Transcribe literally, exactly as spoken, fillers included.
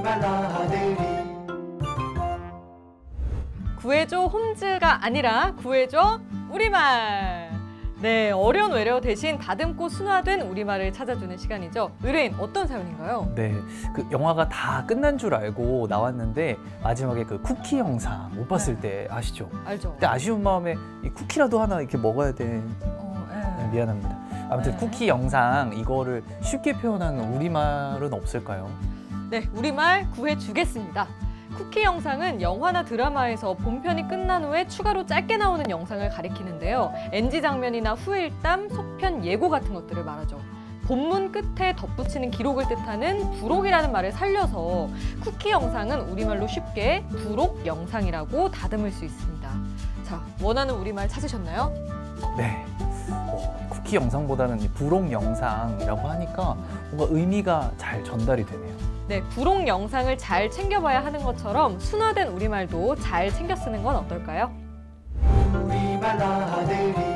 우리말 나들이. 구해줘 홈즈가 아니라 구해줘 우리말. 네, 어려운 외래어 대신 다듬고 순화된 우리말을 찾아주는 시간이죠. 의뢰인 어떤 사연인가요? 네, 그 영화가 다 끝난 줄 알고 나왔는데 마지막에 그 쿠키 영상 못 봤을 네. 때 아시죠? 알죠. 그때 아쉬운 마음에 이 쿠키라도 하나 이렇게 먹어야 돼. 어, 예. 네, 미안합니다. 아무튼 네. 쿠키 영상 이거를 쉽게 표현하는 우리말은 없을까요? 네, 우리말 구해주겠습니다. 쿠키 영상은 영화나 드라마에서 본편이 끝난 후에 추가로 짧게 나오는 영상을 가리키는데요. 엔지 장면이나 후일담, 속편, 예고 같은 것들을 말하죠. 본문 끝에 덧붙이는 기록을 뜻하는 부록이라는 말을 살려서 쿠키 영상은 우리말로 쉽게 부록 영상이라고 다듬을 수 있습니다. 자, 원하는 우리말 찾으셨나요? 네. 어, 쿠키 영상보다는 이 부록 영상이라고 하니까 뭔가 의미가 잘 전달이 되네요. 네, 부록 영상을 잘 챙겨봐야 하는 것처럼 순화된 우리말도 잘 챙겨 쓰는 건 어떨까요? 우리말 나들이.